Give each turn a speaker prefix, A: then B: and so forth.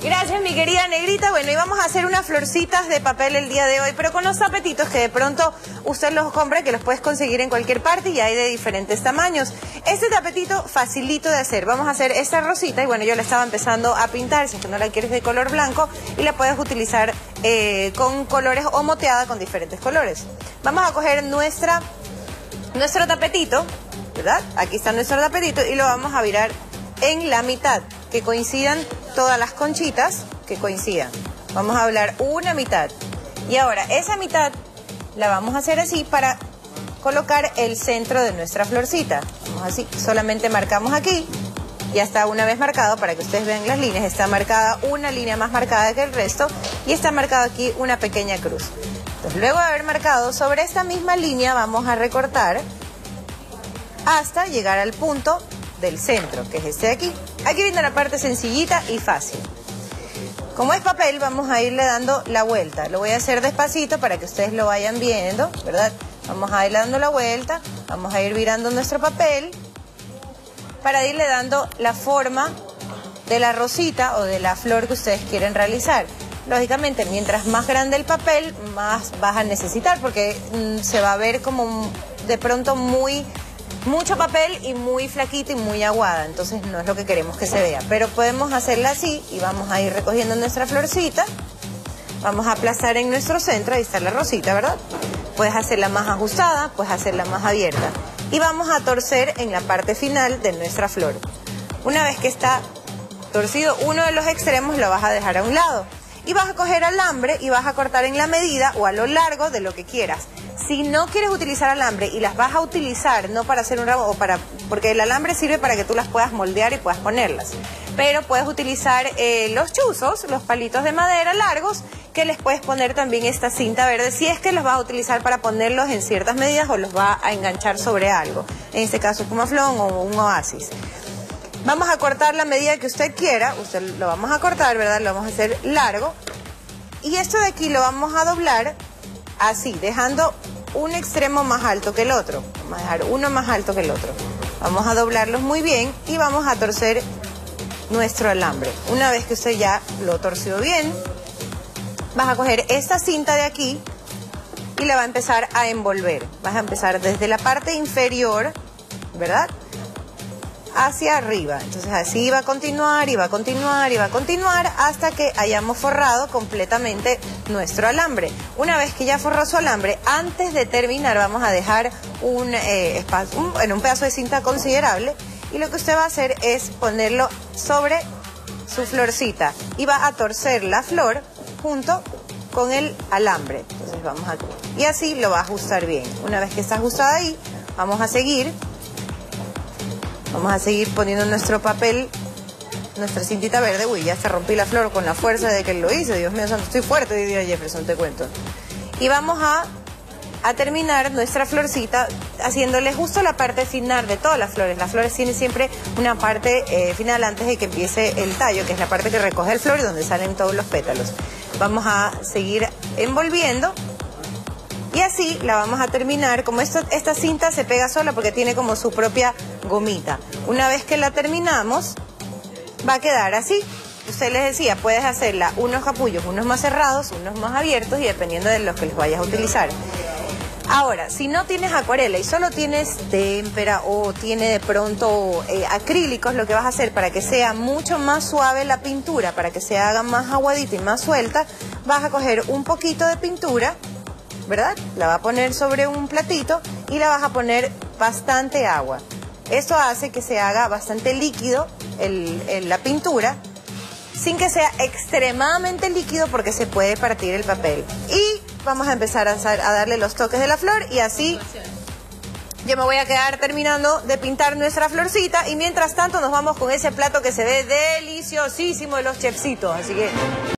A: Gracias, mi querida negrita. Bueno, y vamos a hacer unas florcitas de papel el día de hoy, pero con los tapetitos que de pronto usted los compra, que los puedes conseguir en cualquier parte y hay de diferentes tamaños. Este tapetito facilito de hacer. Vamos a hacer esta rosita y bueno, yo la estaba empezando a pintar, si es que no la quieres de color blanco, y la puedes utilizar con colores o moteada con diferentes colores. Vamos a coger nuestro tapetito, ¿verdad? Aquí está nuestro tapetito y lo vamos a virar en la mitad, que coincidan todas las conchitas, que coincidan. Vamos a doblar una mitad. Y ahora esa mitad la vamos a hacer así para colocar el centro de nuestra florcita. Vamos así, solamente marcamos aquí. Ya está una vez marcado para que ustedes vean las líneas. Está marcada una línea más marcada que el resto y está marcado aquí una pequeña cruz. Entonces, luego de haber marcado sobre esta misma línea vamos a recortar hasta llegar al punto del centro, que es este de aquí. Aquí viene la parte sencillita y fácil. Como es papel, vamos a irle dando la vuelta. Lo voy a hacer despacito para que ustedes lo vayan viendo, ¿verdad? Vamos a irle dando la vuelta, vamos a ir virando nuestro papel para irle dando la forma de la rosita o de la flor que ustedes quieren realizar. Lógicamente, mientras más grande el papel, más vas a necesitar, porque se va a ver como de pronto mucho papel y muy flaquita y muy aguada, entonces no es lo que queremos que se vea, pero podemos hacerla así y vamos a ir recogiendo nuestra florcita, vamos a aplastar en nuestro centro, ahí está la rosita, ¿verdad? Puedes hacerla más ajustada, puedes hacerla más abierta y vamos a torcer en la parte final de nuestra flor. Una vez que está torcido uno de los extremos, lo vas a dejar a un lado y vas a coger alambre y vas a cortar en la medida o a lo largo de lo que quieras. Si no quieres utilizar alambre y las vas a utilizar no para hacer un ramo, porque el alambre sirve para que tú las puedas moldear y puedas ponerlas, pero puedes utilizar los chuzos, los palitos de madera largos, que les puedes poner también esta cinta verde si es que los vas a utilizar para ponerlos en ciertas medidas o los vas a enganchar sobre algo, en este caso un maflón o un oasis. Vamos a cortar la medida que usted quiera, usted lo vamos a cortar, ¿verdad? Lo vamos a hacer largo y esto de aquí lo vamos a doblar así, dejando un extremo más alto que el otro. Vamos a dejar uno más alto que el otro. Vamos a doblarlos muy bien y vamos a torcer nuestro alambre. Una vez que usted ya lo torció bien, vas a coger esta cinta de aquí y la va a empezar a envolver. Vas a empezar desde la parte inferior, ¿verdad?, hacia arriba. Entonces así va a continuar y va a continuar y va a continuar hasta que hayamos forrado completamente nuestro alambre. Una vez que ya forró su alambre, antes de terminar vamos a dejar un pedazo de cinta considerable y lo que usted va a hacer es ponerlo sobre su florcita y va a torcer la flor junto con el alambre. Entonces vamos a... y así lo va a ajustar bien. Una vez que está ajustado ahí, vamos a seguir poniendo nuestro papel, nuestra cintita verde. Uy, ya se rompí la flor con la fuerza de que lo hice. Dios mío santo, estoy fuerte hoy día, Jefferson, te cuento. Y vamos a terminar nuestra florcita haciéndole justo la parte final de todas las flores. Las flores tienen siempre una parte final antes de que empiece el tallo, que es la parte que recoge el flor y donde salen todos los pétalos. Vamos a seguir envolviendo. Y así la vamos a terminar, como esta cinta se pega sola porque tiene como su propia gomita. Una vez que la terminamos, va a quedar así. Usted les decía, puedes hacerla unos capullos, unos más cerrados, unos más abiertos y dependiendo de los que les vayas a utilizar. Ahora, si no tienes acuarela y solo tienes témpera o tiene de pronto acrílicos, lo que vas a hacer para que sea mucho más suave la pintura, para que se haga más aguadita y más suelta, vas a coger un poquito de pintura, ¿verdad? La va a poner sobre un platito y la vas a poner bastante agua. Esto hace que se haga bastante líquido la pintura, sin que sea extremadamente líquido porque se puede partir el papel. Y vamos a empezar a darle los toques de la flor y así yo me voy a quedar terminando de pintar nuestra florcita y mientras tanto nos vamos con ese plato que se ve deliciosísimo de los chefcitos. Así que...